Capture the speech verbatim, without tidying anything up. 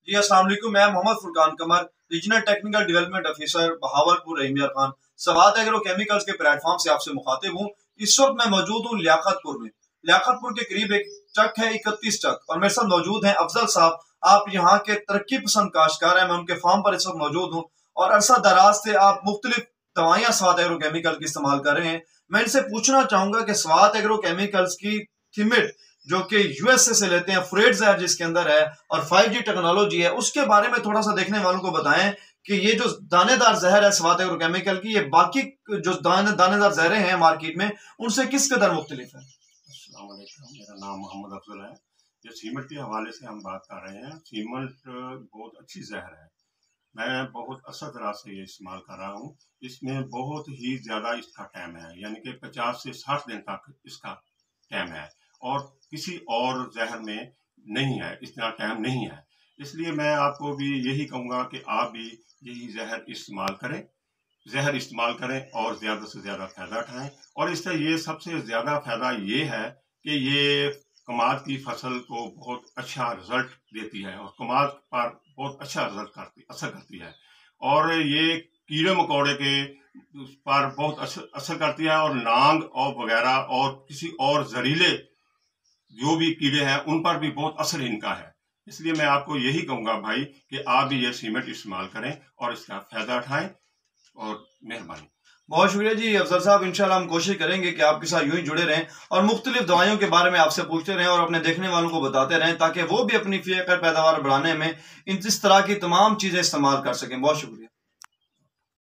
जी अस्सलाम वालेकुम। मैं Mohammad Furqan Qamar, regional technical development officer Bahawalpur Rahim Khan Sawad agro chemicals के प्लेटफॉर्म से आपसे मुखातिब हूँ। इस वक्त मैं मौजूद हूँ लियाकतपुर में। लियाकतपुर के करीब एक चक है, इकतीस चक, और मेरे साथ मौजूद हैं अफजल साहब। आप यहाँ के तरक्की पसंद काश्तकार हैं। मैं उनके फार्म पर इस वक्त मौजूद हूँ और अरसा दराज से आप मुख्तलिफ दवाइयाँ स्वाद एग्रो केमिकल की इस्तेमाल कर रहे हैं। मैं इनसे पूछना चाहूंगा कि स्वाद एग्रो केमिकल्स की थिमिट जो कि यूएसए से लेते हैं, फ्रेड जहर जिसके अंदर है और फाइव जी टेक्नोलॉजी है, उसके बारे में थोड़ा सा देखने वालों को बताएं कि ये जो दानेदार जहर है स्वाद एग्रो केमिकल की, ये बाकी जो दाने दानेदार जहरें हैं मार्केट में उनसे किस कदर मुख्तलिफ है। अस्सलाम वालेकुम, मेरा नाम मोहम्मद अफजल है। जो सीमेंट के हवाले से हम बात कर रहे हैं, सीमेंट बहुत अच्छी जहर है। मैं बहुत अच्छी तरह से ये इस्तेमाल कर रहा हूँ। इसमें बहुत ही ज़्यादा इसका टाइम है, यानी कि पचास से साठ दिन तक इसका टाइम है और किसी और जहर में नहीं है, इतना टाइम नहीं है। इसलिए मैं आपको भी यही कहूँगा कि आप भी यही जहर इस्तेमाल करें जहर इस्तेमाल करें और ज़्यादा से ज़्यादा फ़ायदा उठाएँ। और इससे ये सबसे ज़्यादा फ़ायदा ये है कि ये कमाद की फसल को बहुत अच्छा रिजल्ट देती है और कमाद पर बहुत अच्छा रिजल्ट करती असर करती है। और ये कीड़े मकोड़े के उस पर बहुत असर असर करती है और नांग और वगैरह और किसी और जहरीले जो भी कीड़े हैं उन पर भी बहुत असर इनका है। इसलिए मैं आपको यही कहूँगा भाई कि आप भी ये सीमेंट इस्तेमाल करें और इसका फ़ायदा उठाएँ और मेहरबानी। बहुत शुक्रिया जी अफजल साहब। इंशाल्लाह हम कोशिश करेंगे कि आपके साथ यूं ही जुड़े रहें और मुख्तलिफ दवाइयों के बारे में आपसे पूछते रहें और अपने देखने वालों को बताते रहें ताकि वो भी अपनी फी एकड़ पैदावार बढ़ाने में इन इस तरह की तमाम चीजें इस्तेमाल कर सकें। बहुत शुक्रिया।